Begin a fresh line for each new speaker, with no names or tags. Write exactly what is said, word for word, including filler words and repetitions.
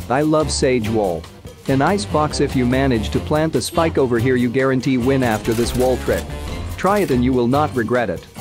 I love sage wool. An ice box. If you manage to plant the spike over here, you guarantee win after this wall trick. Try it and you will not regret it.